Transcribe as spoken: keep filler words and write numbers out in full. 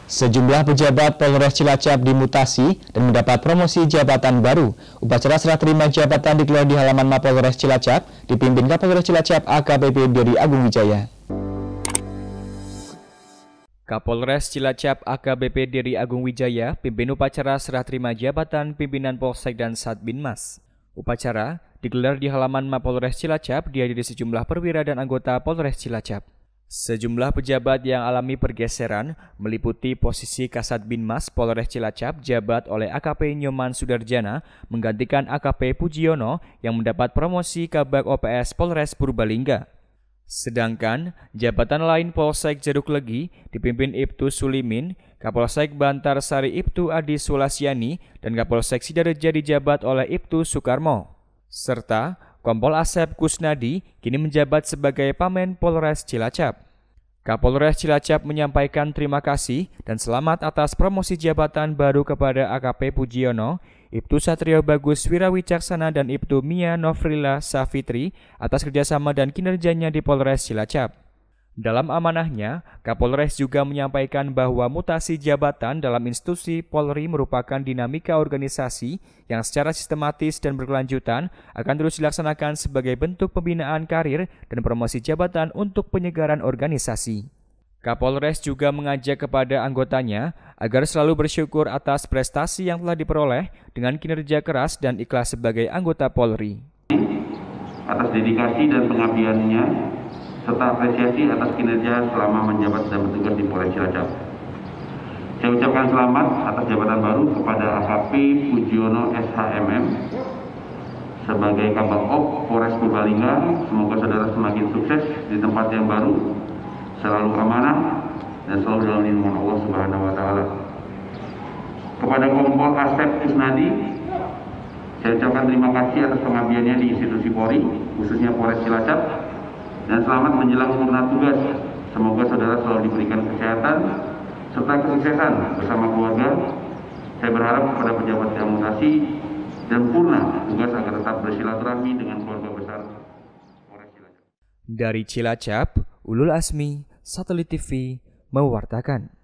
Sejumlah pejabat Polres Cilacap dimutasi dan mendapat promosi jabatan baru. Upacara serah terima jabatan digelar di halaman Mapolres Cilacap, dipimpin Kapolres Cilacap A K B P Diri Agung Wijaya. Kapolres Cilacap A K B P Diri Agung Wijaya pimpin upacara serah terima jabatan pimpinan Polsek dan Satbinmas. Upacara digelar di halaman Mapolres Cilacap, dihadiri sejumlah perwira dan anggota Polres Cilacap. Sejumlah pejabat yang alami pergeseran meliputi posisi Kasat Binmas Polres Cilacap jabat oleh A K P Nyoman Sudarjana menggantikan A K P Pujiono yang mendapat promosi Kabag O P S Polres Purbalingga. Sedangkan jabatan lain Polsek Jeruk Legi dipimpin Ibtu Sulimin, Kapolsek Bantar Sari Ibtu Adi Sulasiani, dan Kapolsek Sidareja dijabat oleh Ibtu Soekarmo. Serta Kompol Asep Kusnadi kini menjabat sebagai Pamen Polres Cilacap. Kapolres Cilacap menyampaikan terima kasih dan selamat atas promosi jabatan baru kepada A K P Pujiono, Ibtu Satrio Bagus Wirawicaksana dan Ibtu Mia Nofrila Safitri atas kerjasama dan kinerjanya di Polres Cilacap. Dalam amanahnya, Kapolres juga menyampaikan bahwa mutasi jabatan dalam institusi Polri merupakan dinamika organisasi yang secara sistematis dan berkelanjutan akan terus dilaksanakan sebagai bentuk pembinaan karir dan promosi jabatan untuk penyegaran organisasi. Kapolres juga mengajak kepada anggotanya agar selalu bersyukur atas prestasi yang telah diperoleh dengan kinerja keras dan ikhlas sebagai anggota Polri. Atas dedikasi dan pengabdiannya, serta apresiasi atas kinerja selama menjabat dan bertugas di Polres Cilacap. Saya ucapkan selamat atas jabatan baru kepada A K P Pujiono S H M M sebagai Kabag O P Polres Purbalingga. Semoga saudara semakin sukses di tempat yang baru, selalu amanah dan selalu dalam lindungan Allah Subhanahu wa taala. Kepada Kompol Asep Kusnadi, saya ucapkan terima kasih atas pengabdiannya di institusi Polri, khususnya Polres Cilacap, dan selamat menjelang purna tugas. Semoga saudara selalu diberikan kesehatan serta kesuksesan bersama keluarga. Saya berharap kepada pejabat yang mutasi dan purna tugas agar tetap bersilaturahmi dengan keluarga besar Polres Cilacap. Dari Cilacap, Ulul Asmi, Satelit T V mewartakan.